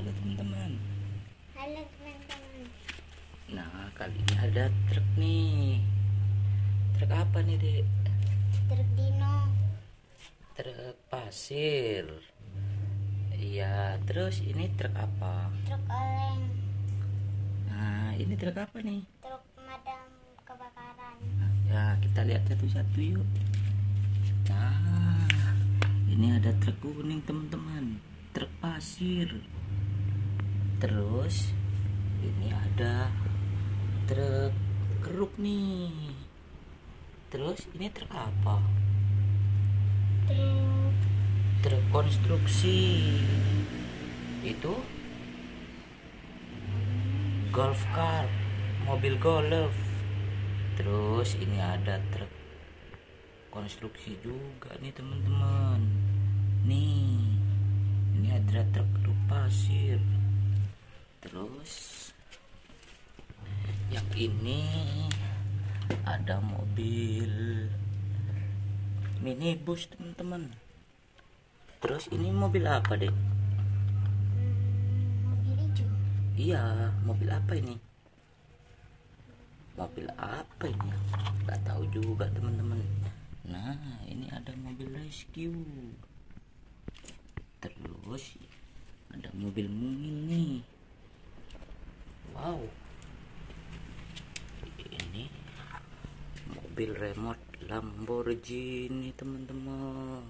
Halo teman-teman. Halo teman-teman. Nah, kali ini ada truk nih. Truk apa nih, Dek? Truk Dino. Truk pasir. Iya, terus ini truk apa? Truk oleng. Nah, ini truk apa nih? Truk pemadam kebakaran. Ya, kita lihat satu-satu yuk. Nah, ini ada truk kuning teman-teman. Truk pasir. Terus ini ada truk keruk nih. Terus ini truk apa? Truk konstruksi. Itu golf car, mobil golf. Terus ini ada truk konstruksi juga nih teman-teman. Nih, ini ada truk pasir. Terus yang ini ada mobil minibus teman-teman. Terus ini mobil apa, Dek? Mobil hijau. Iya, mobil apa ini? Mobil apa ini? Gak tahu juga teman-teman. Nah, ini ada mobil rescue. Terus ada mobil mungil nih. Wow, ini mobil remote Lamborghini teman-teman.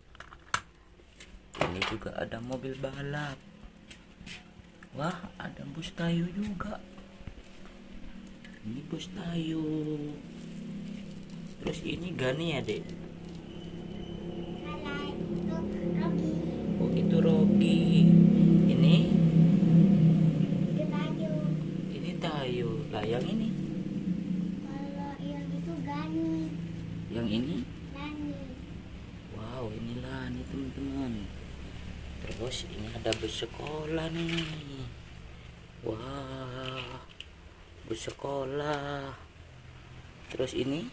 Ini juga ada mobil balap. Wah, ada bus Tayo juga. Ini bus Tayo. Terus ini Gani ya, Dek? Salah, itu Rocky. Oh, itu Rocky. Ini Itu Tayo. ini Tayo. Lah yang ini? Kalau yang itu Gani. Yang ini? Nani. Wow, inilah nih teman-teman. Terus ini ada bus sekolah nih. Wah, bus sekolah. Terus ini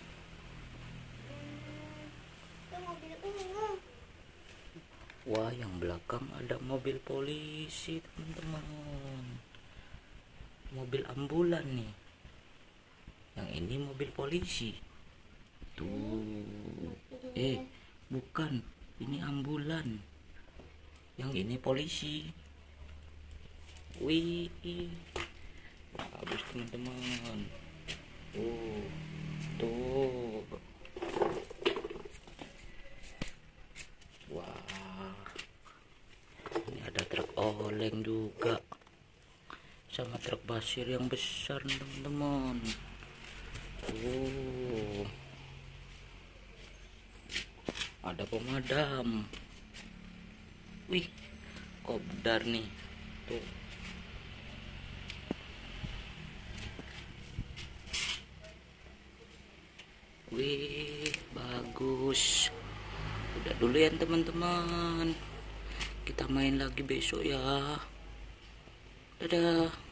Itu mobil ungu. wah, yang belakang ada mobil polisi teman-teman. Mobil ambulan nih. Yang ini mobil polisi. Tuh. Bukan. Ini ambulan. Yang ini polisi. Wih, bagus teman-teman. Tuh. Wah, ini ada truk oleng juga, sama truk pasir yang besar teman-teman. Ada pemadam. Wih, kopdar nih. Tuh. Wih, bagus. Udah dulu ya teman-teman. Kita main lagi besok ya. Dadah.